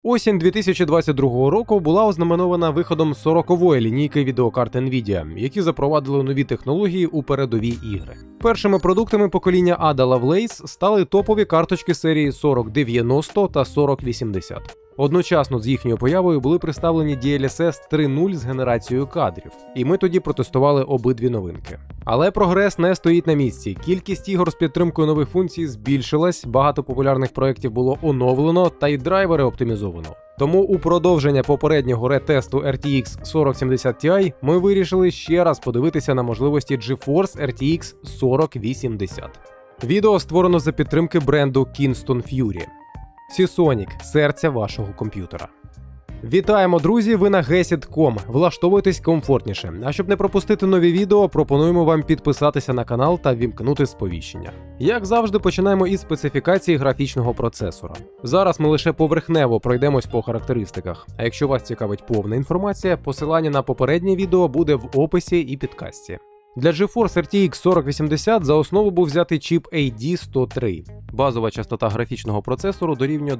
Осінь 2022 року була ознаменована виходом 40-ї лінійки відеокарт Nvidia, які запровадили нові технології у передові ігри. Першими продуктами покоління Ada Lovelace стали топові карточки серії 4090 та 4080. Одночасно з їхньою появою були представлені DLSS 3.0 з генерацією кадрів, і ми тоді протестували обидві новинки. Але прогрес не стоїть на місці. Кількість ігор з підтримкою нових функцій збільшилась, багато популярних проєктів було оновлено та й драйвери оптимізовано. Тому у продовження попереднього ретесту RTX 4070 Ti ми вирішили ще раз подивитися на можливості GeForce RTX 4080. Відео створено за підтримки бренду Kingston Fury. Seasonic – серця вашого комп'ютера. Вітаємо, друзі! Ви на Gesit.com. Влаштовуйтесь комфортніше. А щоб не пропустити нові відео, пропонуємо вам підписатися на канал та вімкнути сповіщення. Як завжди, починаємо із специфікації графічного процесора. Зараз ми лише поверхнево пройдемось по характеристиках. А якщо вас цікавить повна інформація, посилання на попереднє відео буде в описі і підкасті. Для GeForce RTX 4080 за основу був взятий чіп AD103. Базова частота графічного процесору дорівнює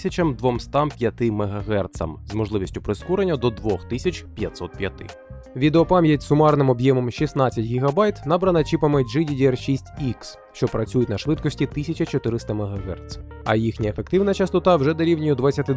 2205 МГц з можливістю прискорення до 2505. Відеопам'ять сумарним об'ємом 16 ГБ набрана чіпами GDDR6X, що працюють на швидкості 1400 МГц, а їхня ефективна частота вже дорівнює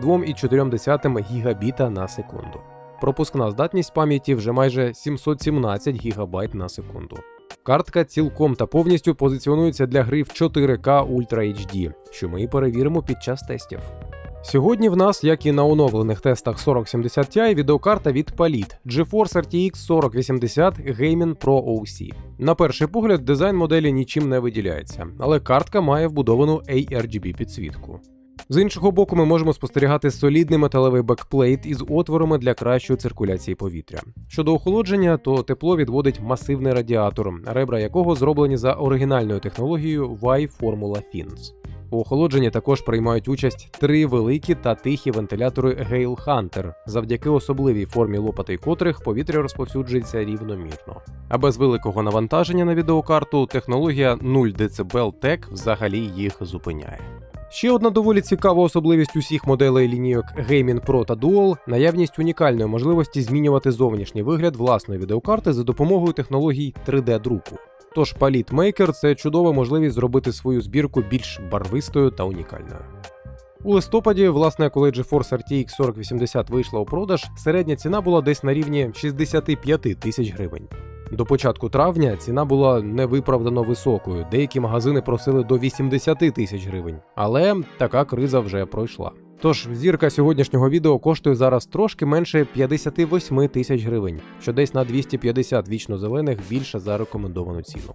22,4 ГБ на секунду. Пропускна здатність пам'яті вже майже 717 ГБ на секунду. Картка цілком та повністю позиціонується для гри в 4К Ultra HD, що ми і перевіримо під час тестів. Сьогодні в нас, як і на оновлених тестах 4070 Ti, відеокарта від Palit GeForce RTX 4080 Gaming Pro OC. На перший погляд, дизайн моделі нічим не виділяється, але картка має вбудовану ARGB підсвітку. З іншого боку, ми можемо спостерігати солідний металевий бекплейт із отворами для кращої циркуляції повітря. Щодо охолодження, то тепло відводить масивний радіатор, ребра якого зроблені за оригінальною технологією Y-Formula Fins. У охолодженні також приймають участь 3 великі та тихі вентилятори Gale Hunter, завдяки особливій формі лопатей котрих повітря розповсюджується рівномірно. А без великого навантаження на відеокарту технологія 0 дБ TEC взагалі їх зупиняє. Ще одна доволі цікава особливість усіх моделей лінійок Gaming Pro та Dual – наявність унікальної можливості змінювати зовнішній вигляд власної відеокарти за допомогою технологій 3D-друку. Тож Palit Maker – це чудова можливість зробити свою збірку більш барвистою та унікальною. У листопаді, власне, коли GeForce RTX 4080 вийшла у продаж, середня ціна була десь на рівні 65 тисяч гривень. До початку травня ціна була невиправдано високою, деякі магазини просили до 80 тисяч гривень, але така криза вже пройшла. Тож зірка сьогоднішнього відео коштує зараз трошки менше 58 тисяч гривень, що десь на 250 вічно-зелених більше за рекомендовану ціну.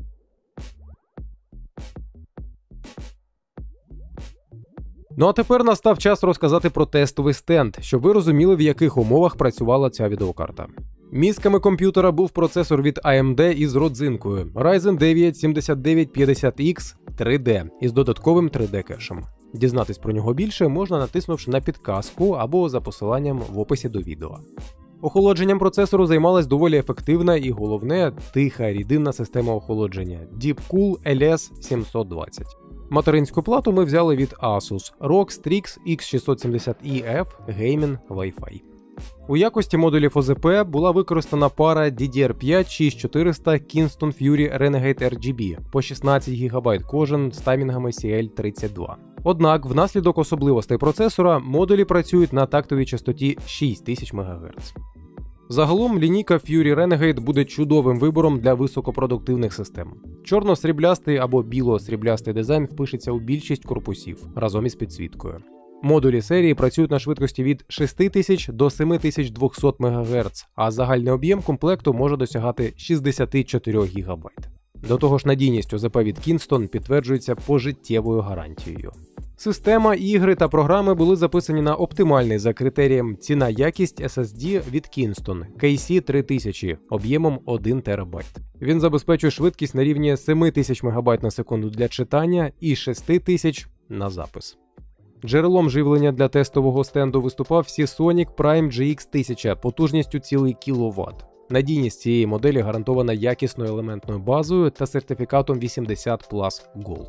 Ну а тепер настав час розказати про тестовий стенд, щоб ви розуміли, в яких умовах працювала ця відеокарта. Мізками комп'ютера був процесор від AMD із родзинкою Ryzen 9 7950X 3D із додатковим 3D-кешем. Дізнатись про нього більше можна, натиснувши на підказку або за посиланням в описі до відео. Охолодженням процесору займалась доволі ефективна і, головне, тиха рідинна система охолодження Deepcool LS720. Материнську плату ми взяли від Asus ROG Strix X670EF Gaming Wi-Fi. У якості модулів ОЗП була використана пара DDR5 6400 Kingston Fury Renegade RGB по 16 ГБ кожен з таймінгами CL32. Однак, внаслідок особливостей процесора, модулі працюють на тактовій частоті 6000 МГц. Загалом лінійка Fury Renegade буде чудовим вибором для високопродуктивних систем. Чорно-сріблястий або біло-сріблястий дизайн впишеться у більшість корпусів разом із підсвіткою. Модулі серії працюють на швидкості від 6000 до 7200 МГц, а загальний об'єм комплекту може досягати 64 ГБ. До того ж, надійність ОЗП від Kingston підтверджується пожиттєвою гарантією. Система, ігри та програми були записані на оптимальний за критерієм ціна-якість SSD від Kingston KC3000 об'ємом 1 ТБ. Він забезпечує швидкість на рівні 7000 МБ на секунду для читання і 6000 на запис. Джерелом живлення для тестового стенду виступав Seasonic Prime GX1000 потужністю цілий кіловат. Надійність цієї моделі гарантована якісною елементною базою та сертифікатом 80+ Gold.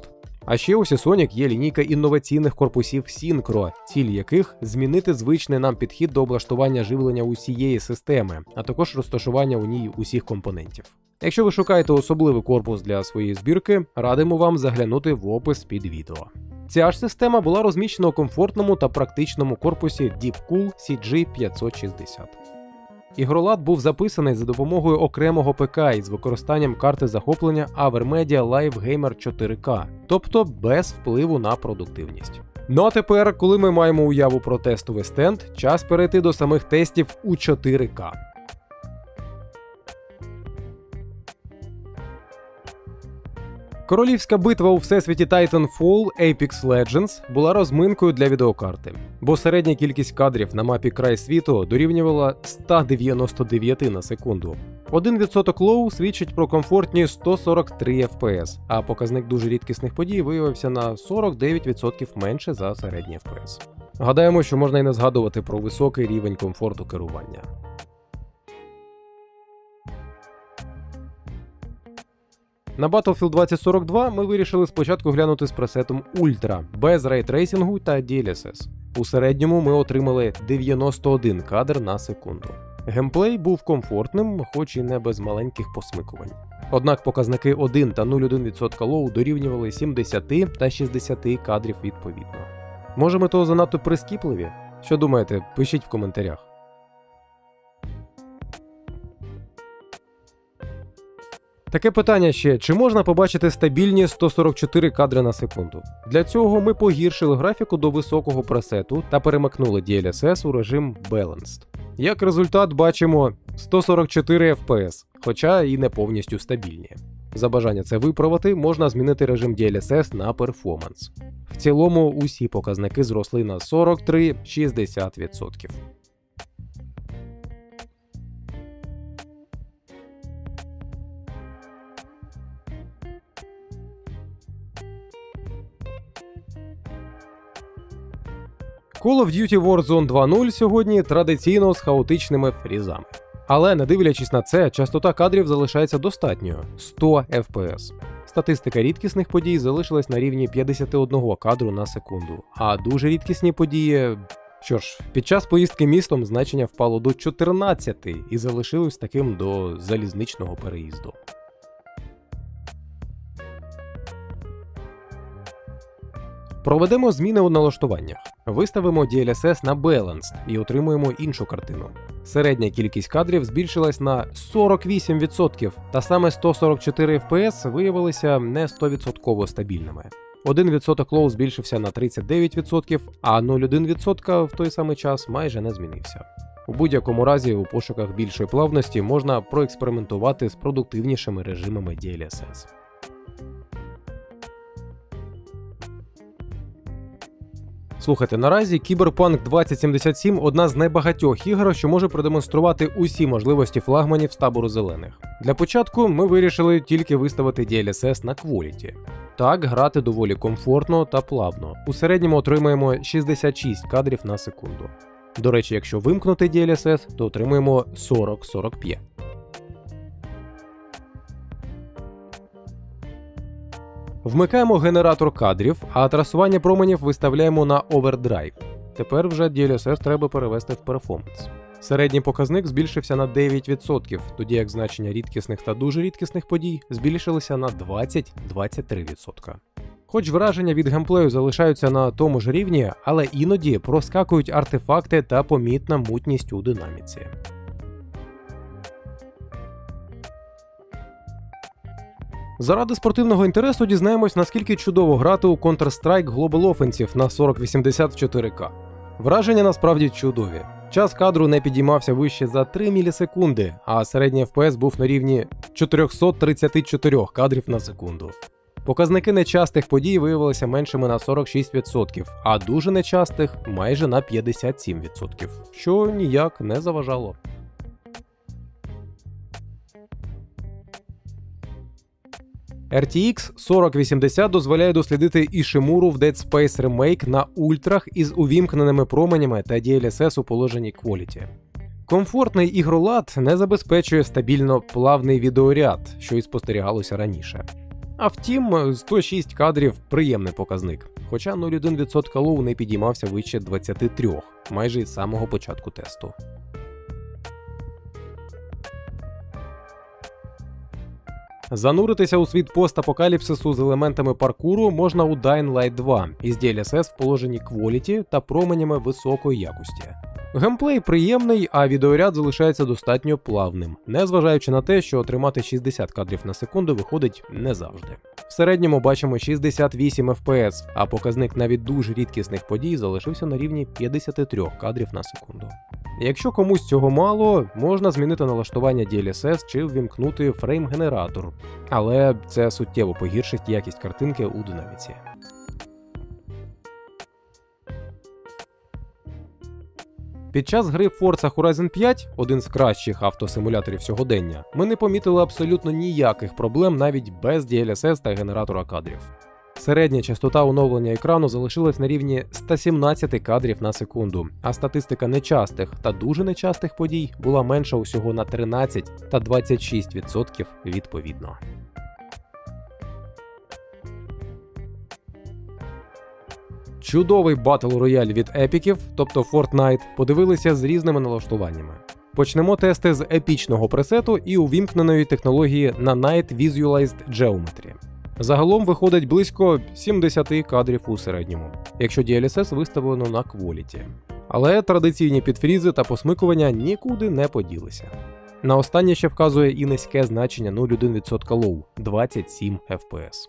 А ще у Seasonic є лінійка інноваційних корпусів Synchro, ціль яких – змінити звичний нам підхід до облаштування живлення усієї системи, а також розташування у ній усіх компонентів. Якщо ви шукаєте особливий корпус для своєї збірки, радимо вам заглянути в опис під відео. Ця ж система була розміщена у комфортному та практичному корпусі Deepcool CG560. Ігролад був записаний за допомогою окремого ПК із використанням карти захоплення Avermedia Live Gamer 4K, тобто без впливу на продуктивність. Ну а тепер, коли ми маємо уяву про тестовий стенд, час перейти до самих тестів у 4К. Королівська битва у всесвіті Titanfall Apex Legends була розминкою для відеокарти, бо середня кількість кадрів на мапі край світу дорівнювала 199 на секунду. 1% лоу свідчить про комфортні 143 FPS, а показник дуже рідкісних подій виявився на 49% менше за середній FPS. Гадаємо, що можна й не згадувати про високий рівень комфорту керування. На Battlefield 2042 ми вирішили спочатку глянути з пресетом Ultra, без рейтрейсингу та DLSS. У середньому ми отримали 91 кадр на секунду. Геймплей був комфортним, хоч і не без маленьких посмикувань. Однак показники 1 та 0,1% лоу дорівнювали 70 та 60 кадрів відповідно. Може ми то занадто прискіпливі? Що думаєте, пишіть в коментарях. Таке питання ще, чи можна побачити стабільні 144 кадри на секунду? Для цього ми погіршили графіку до високого пресету та перемикнули DLSS у режим Balanced. Як результат бачимо 144 FPS, хоча і не повністю стабільні. За бажання це виправити, можна змінити режим DLSS на Performance. В цілому усі показники зросли на 43-60%. Call of Duty Warzone 2.0 сьогодні традиційно з хаотичними фрізами. Але, не дивлячись на це, частота кадрів залишається достатньою – 100 FPS. Статистика рідкісних подій залишилась на рівні 51 кадру на секунду, а дуже рідкісні події... Що ж, під час поїздки містом значення впало до 14 і залишилось таким до залізничного переїзду. Проведемо зміни у налаштуваннях. Виставимо DLSS на Balanced і отримуємо іншу картину. Середня кількість кадрів збільшилась на 48%, та саме 144 FPS виявилися не 100% стабільними. 1% лоу збільшився на 39%, а 0,1% в той самий час майже не змінився. У будь-якому разі у пошуках більшої плавності можна проекспериментувати з продуктивнішими режимами DLSS. Слухайте, наразі Cyberpunk 2077 – одна з найбагатьох ігор, що може продемонструвати усі можливості флагманів з табору зелених. Для початку ми вирішили тільки виставити DLSS на Quality. Так, грати доволі комфортно та плавно. У середньому отримаємо 66 кадрів на секунду. До речі, якщо вимкнути DLSS, то отримуємо 40-45. Вмикаємо генератор кадрів, а трасування променів виставляємо на Overdrive. Тепер вже DLSS треба перевести в Performance. Середній показник збільшився на 9%, тоді як значення рідкісних та дуже рідкісних подій збільшилися на 20-23%. Хоч враження від геймплею залишаються на тому ж рівні, але іноді проскакують артефакти та помітна мутність у динаміці. Заради спортивного інтересу дізнаємось, наскільки чудово грати у Counter-Strike Global Offensive на 4080 4К. Враження насправді чудові. Час кадру не підіймався вище за 3 мілісекунди, а середній FPS був на рівні 434 кадрів на секунду. Показники нечастих подій виявилися меншими на 46%, а дуже нечастих – майже на 57%, що ніяк не заважало. RTX 4080 дозволяє дослідити Ішимуру в Dead Space Remake на ультрах із увімкненими променями та DLSS у положенні Quality. Комфортний ігролад не забезпечує стабільно плавний відеоряд, що і спостерігалося раніше. А втім, 106 кадрів – приємний показник, хоча 0,1% лоу не підіймався вище 23, майже із самого початку тесту. Зануритися у світ постапокаліпсису з елементами паркуру можна у Dying Light 2 із DLSS в положенні Quality та променями високої якості. Геймплей приємний, а відеоряд залишається достатньо плавним, незважаючи на те, що отримати 60 кадрів на секунду виходить не завжди. В середньому бачимо 68 FPS, а показник навіть дуже рідкісних подій залишився на рівні 53 кадрів на секунду. Якщо комусь цього мало, можна змінити налаштування DLSS чи ввімкнути фрейм-генератор, але це суттєво погіршить якість картинки у динаміці. Під час гри Forza Horizon 5, один з кращих автосимуляторів сьогодення, ми не помітили абсолютно ніяких проблем навіть без DLSS та генератора кадрів. Середня частота оновлення екрану залишилась на рівні 117 кадрів на секунду, а статистика нечастих та дуже нечастих подій була менша усього на 13 та 26% відповідно. Чудовий батл рояль від епіків, тобто Fortnite, подивилися з різними налаштуваннями. Почнемо тести з епічного пресету і увімкненої технології Nanite Visualized Geometry. Загалом виходить близько 70 кадрів у середньому, якщо DLSS виставлено на Quality. Але традиційні підфрізи та посмикування нікуди не поділися. На останнє ще вказує і низьке значення 0,1% лоу – 27 FPS.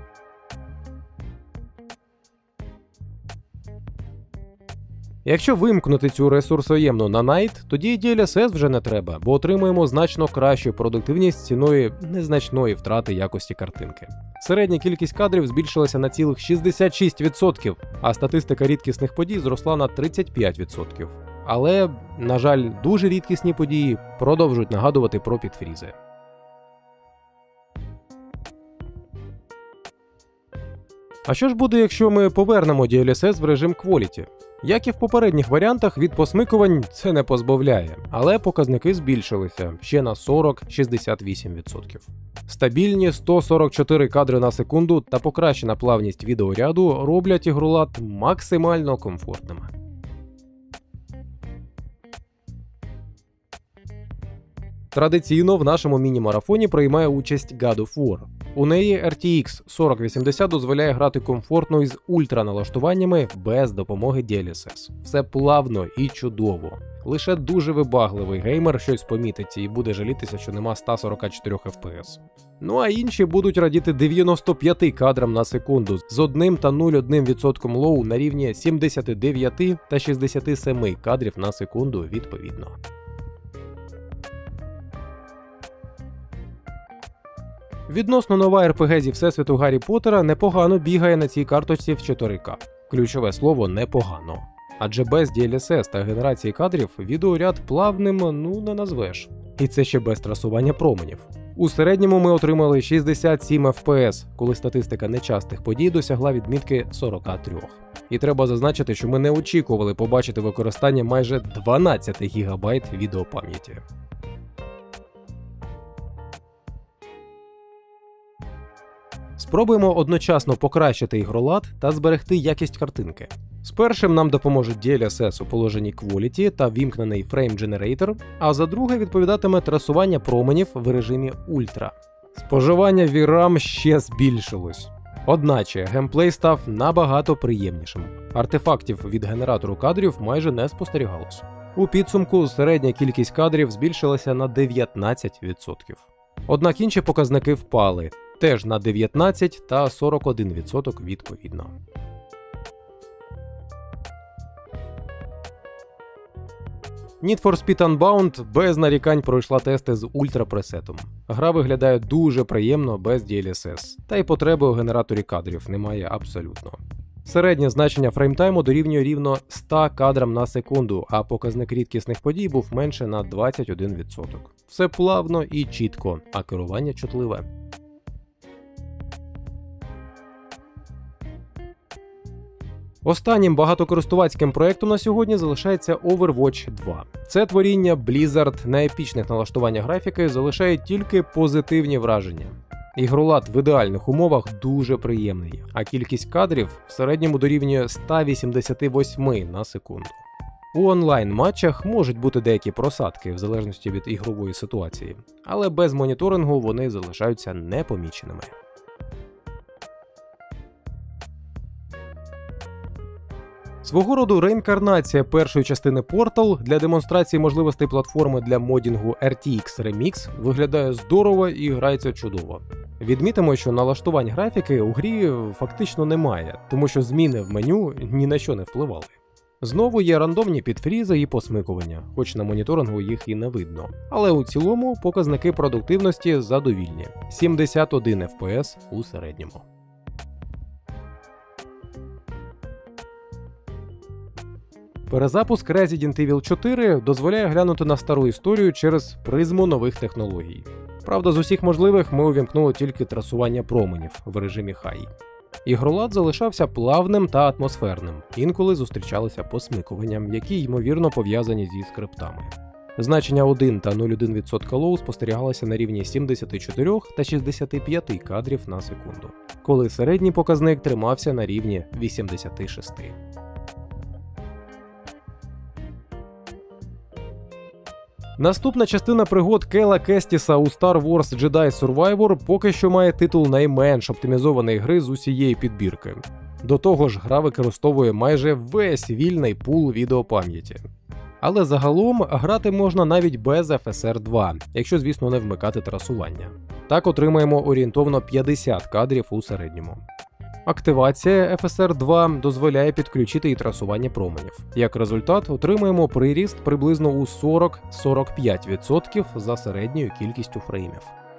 Якщо вимкнути цю ресурсоємну Nanite, тоді DLSS вже не треба, бо отримуємо значно кращу продуктивність ціною незначної втрати якості картинки. Середня кількість кадрів збільшилася на цілих 66%, а статистика рідкісних подій зросла на 35%. Але, на жаль, дуже рідкісні події продовжують нагадувати про підфрізи. А що ж буде, якщо ми повернемо DLSS в режим Quality? Як і в попередніх варіантах, від посмикувань це не позбавляє, але показники збільшилися ще на 40-68%. Стабільні 144 кадри на секунду та покращена плавність відеоряду роблять ігролад максимально комфортними. Традиційно в нашому міні-марафоні приймає участь God of War. У неї RTX 4080 дозволяє грати комфортно із ультраналаштуваннями без допомоги DLSS. Все плавно і чудово. Лише дуже вибагливий геймер щось помітить і буде жалітися, що нема 144 FPS. Ну а інші будуть радіти 95 кадрам на секунду з 1 та 0,1% лоу на рівні 79 та 67 кадрів на секунду відповідно. Відносно нова RPG зі всесвіту Гаррі Поттера непогано бігає на цій карточці в 4К. Ключове слово «непогано». Адже без DLSS та генерації кадрів відеоряд плавним не назвеш. І це ще без трасування променів. У середньому ми отримали 67 FPS, коли статистика нечастих подій досягла відмітки 43. І треба зазначити, що ми не очікували побачити використання майже 12 ГБ відеопам'яті. Спробуємо одночасно покращити ігролад та зберегти якість картинки. З першим нам допоможуть DLSS у положенні Quality та вімкнений Frame Generator, а за друге відповідатиме трасування променів в режимі Ultra. Споживання VRAM ще збільшилось. Одначе геймплей став набагато приємнішим. Артефактів від генератору кадрів майже не спостерігалось. У підсумку середня кількість кадрів збільшилася на 19%. Однак інші показники впали. Теж на 19 та 41% відповідно. Need for Speed Unbound без нарікань пройшла тести з ультрапресетом. Гра виглядає дуже приємно без DLSS, та й потреби у генераторі кадрів немає абсолютно. Середнє значення фреймтайму дорівнює рівно 100 кадрам на секунду, а показник рідкісних подій був менше на 21%. Все плавно і чітко, а керування чутливе. Останнім багатокористувацьким проєктом на сьогодні залишається Overwatch 2. Це творіння Blizzard на епічних налаштуваннях графіки залишає тільки позитивні враження. Ігролад в ідеальних умовах дуже приємний, а кількість кадрів в середньому дорівнює 188 на секунду. У онлайн-матчах можуть бути деякі просадки в залежності від ігрової ситуації, але без моніторингу вони залишаються непоміченими. Свого роду реінкарнація першої частини Portal для демонстрації можливостей платформи для модінгу RTX Remix виглядає здорово і грається чудово. Відмітимо, що налаштувань графіки у грі фактично немає, тому що зміни в меню ні на що не впливали. Знову є рандомні підфрізи і посмикування, хоч на моніторингу їх і не видно. Але у цілому показники продуктивності задовільні – 71 FPS у середньому. Перезапуск Resident Evil 4 дозволяє глянути на стару історію через призму нових технологій. Правда, з усіх можливих ми увімкнули тільки трасування променів в режимі High. Ігролад залишався плавним та атмосферним, інколи зустрічалися посмикуванням, які ймовірно пов'язані зі скриптами. Значення 1 та 0,1% лоу спостерігалося на рівні 74 та 65 кадрів на секунду, коли середній показник тримався на рівні 86. Наступна частина пригод Кейла Кестіса у Star Wars Jedi Survivor поки що має титул найменш оптимізованої гри з усієї підбірки. До того ж, гра використовує майже весь вільний пул відеопам'яті. Але загалом грати можна навіть без FSR 2, якщо, звісно, не вмикати трасування. Так отримаємо орієнтовно 50 кадрів у середньому. Активація FSR 2 дозволяє підключити і трасування променів. Як результат, отримаємо приріст приблизно у 40-45% за середньою кількістю фреймів.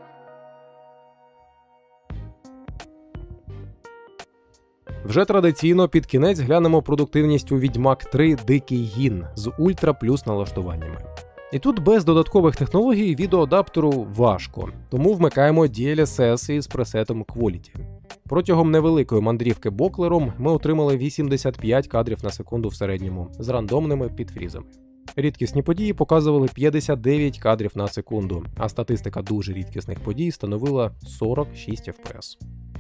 Вже традиційно під кінець глянемо продуктивність у Відьмак 3 Дикий Гін з ультра плюс налаштуваннями. І тут без додаткових технологій відеоадаптеру важко, тому вмикаємо DLSS із пресетом Quality. Протягом невеликої мандрівки боклером ми отримали 85 кадрів на секунду в середньому з рандомними підфрізами. Рідкісні події показували 59 кадрів на секунду, а статистика дуже рідкісних подій становила 46 FPS.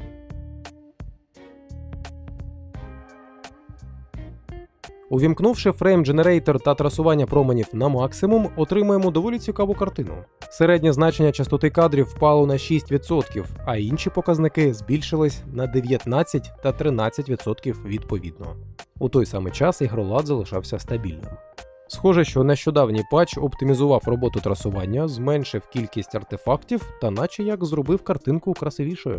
Увімкнувши Frame Generator та трасування променів на максимум, отримаємо доволі цікаву картину. Середнє значення частоти кадрів впало на 6%, а інші показники збільшились на 19 та 13% відповідно. У той самий час ігролад залишався стабільним. Схоже, що нещодавній патч оптимізував роботу трасування, зменшив кількість артефактів та наче як зробив картинку красивішою.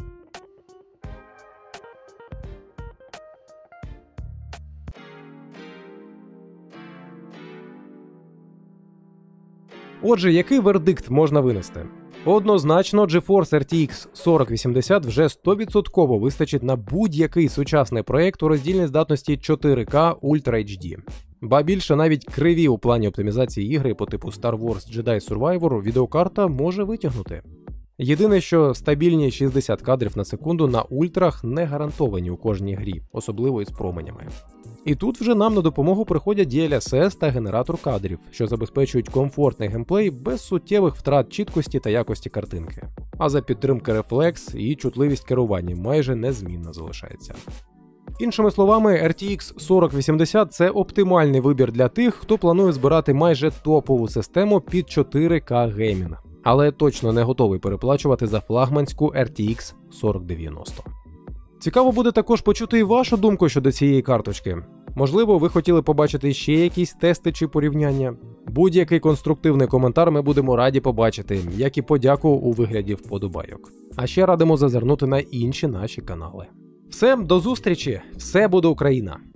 Отже, який вердикт можна винести? Однозначно, GeForce RTX 4080 вже 100% вистачить на будь-який сучасний проєкт у роздільній здатності 4K Ultra HD. Ба більше, навіть криві у плані оптимізації ігри по типу Star Wars Jedi Survivor відеокарта може витягнути. Єдине, що стабільні 60 кадрів на секунду на ультрах не гарантовані у кожній грі, особливо із променями. І тут вже нам на допомогу приходять DLSS та генератор кадрів, що забезпечують комфортний геймплей без суттєвих втрат чіткості та якості картинки. А за підтримки рефлекс і чутливість керування майже незмінно залишається. Іншими словами, RTX 4080 – це оптимальний вибір для тих, хто планує збирати майже топову систему під 4К геймінг, але точно не готовий переплачувати за флагманську RTX 4090. Цікаво буде також почути і вашу думку щодо цієї карточки. Можливо, ви хотіли побачити ще якісь тести чи порівняння? Будь-який конструктивний коментар ми будемо раді побачити, як і подяку у вигляді вподобайок. А ще радимо зазирнути на інші наші канали. Все, до зустрічі! Все буде Україна!